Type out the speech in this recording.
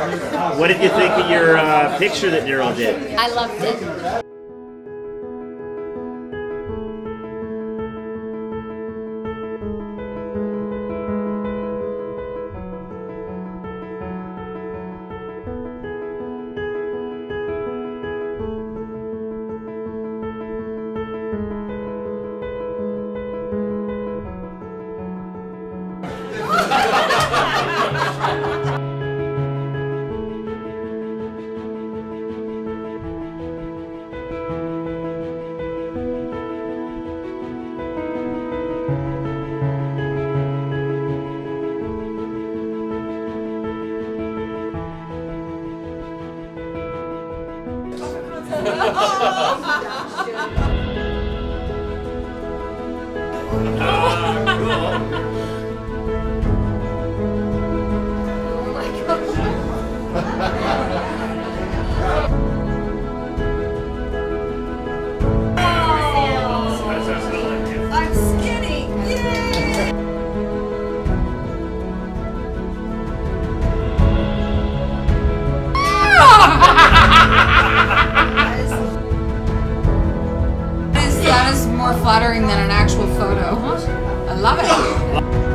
What did you think of your picture that Daryl did? I loved it. I'm skinny! Yay! That is more flattering than an actual photo. I love it.